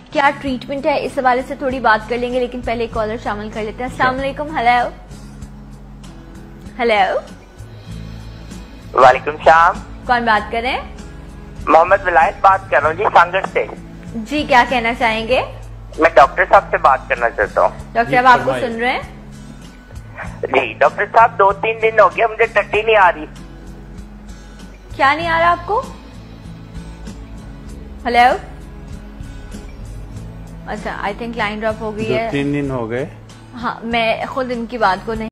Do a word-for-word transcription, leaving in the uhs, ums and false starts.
क्या ट्रीटमेंट है, इस हवाले से थोड़ी बात कर लेंगे, लेकिन पहले एक कॉलर शामिल कर लेते हैं। अस्सलाम वालेकुम। Hello hello. वालेकुम सलाम। कौन बात कर रहे हैं? मोहम्मद विलायत बात कर रहा हूँ जी, सांगड़ से। जी, क्या कहना चाहेंगे? मैं डॉक्टर साहब से बात करना चाहता हूँ। डॉक्टर साहब आपको सुन रहे हैं जी। डॉक्टर साहब, दो तीन दिन हो गया मुझे टट्टी नहीं आ रही। क्या नहीं आ रहा आपको? हेलो। अच्छा, आई थिंक लाइन ड्रॉप हो गई है। तीन दिन हो गए। हाँ, मैं खुद इनकी बात को नहीं